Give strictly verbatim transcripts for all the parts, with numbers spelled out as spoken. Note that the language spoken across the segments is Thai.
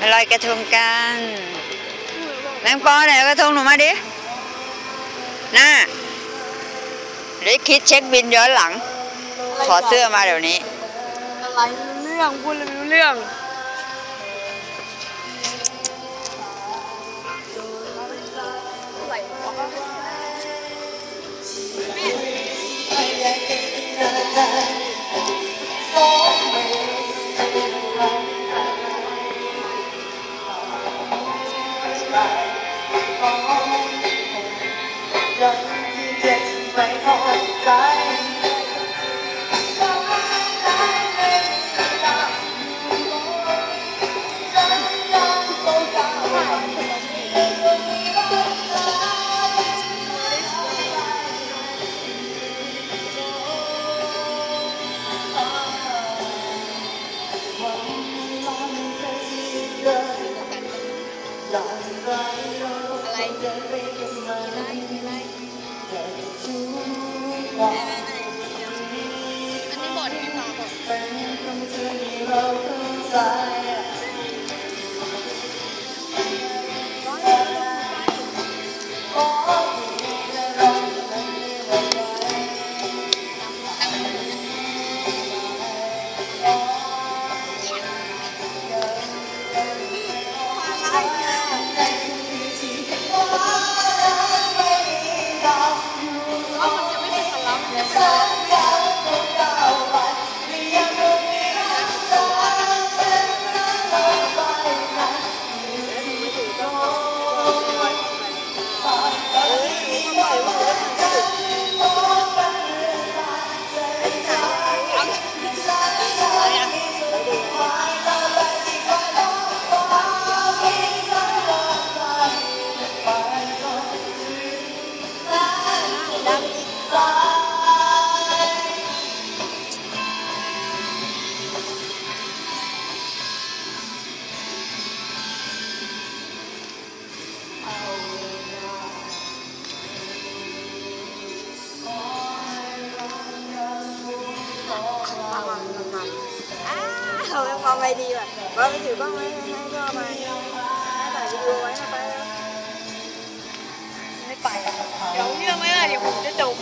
ลอยกระทงกันแมงปอไหนกระทงหนูมาดิน่าเดี๋ยวคิดเช็คบินย้อนหลังขอเสื้อมาเดี๋ยวนี้อะไรเรื่องพูดเรื่องเขาเป็นความไวดีแบบว่าไปถือกล้องไว้ให้พ่อมาถ่ายวิดีโอไว้นะไปแล้วไม่ไปเดี๋ยวเรื่องไม่ได้เดี๋ยวผมจะจม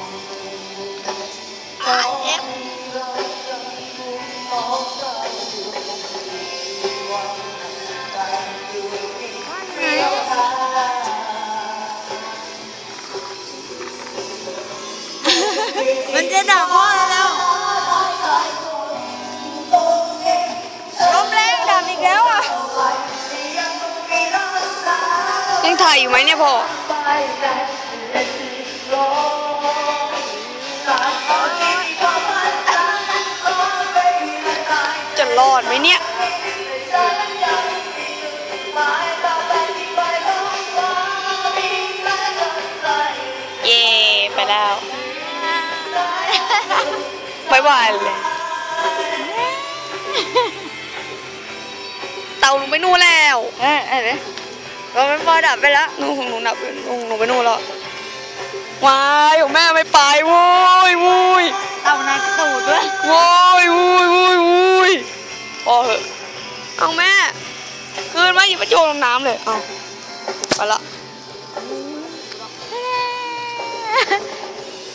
อ่าเอฟมันจะด่าพ่อแล้วลมแรงด่าอีกแล้วอ่ะยังถ่ายอยู่ไหมเนี่ยพ่อจะรอดไหมเนี่ยเย่ไปแล้วบายบายเลยเต่าลงไปนู่นแล้วเอ๊ะเอ๊ะเราไม่พอดับไปแล้วนู่นของหนูดับไปนู่นหนูไปนู่นแล้ววายของแม่ไม่ไปโว้ยโว้ยเต่าในกระตูดด้วยโว้ยโว้ยโว้ยโว้ยพอเหอะเอาแม่คืนมาหยิบมาโยนลงน้ำเลยเอาไปละ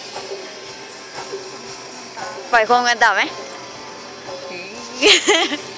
ปล่อยโคมกันต่อไหม